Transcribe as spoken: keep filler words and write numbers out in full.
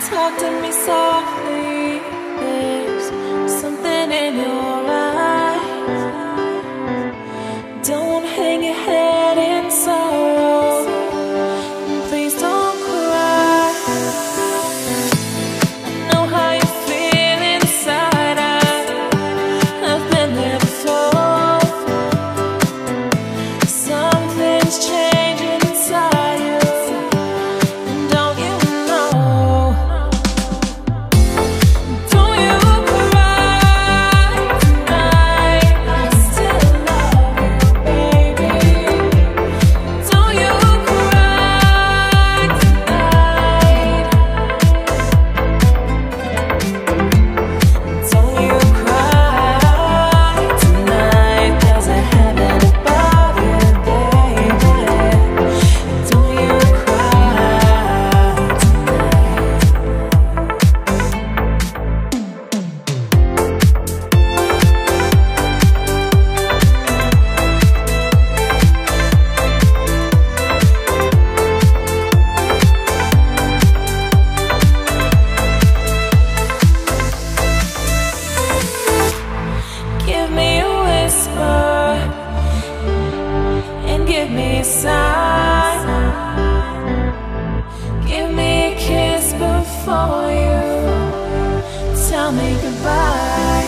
Talk to me softly. There's something in your eyes. Don't hang your head in sorrow. Please don't cry. I know how you feel inside. I- I've been there before. Something's changing inside you. And don't you know? Don't you cry tonight. I still love you, baby. Don't you cry tonight. Don't you cry tonight. There's a heaven above you, baby. Don't you cry tonight. Give me a whisper and give me a sign. Give me a kiss before you tell me goodbye.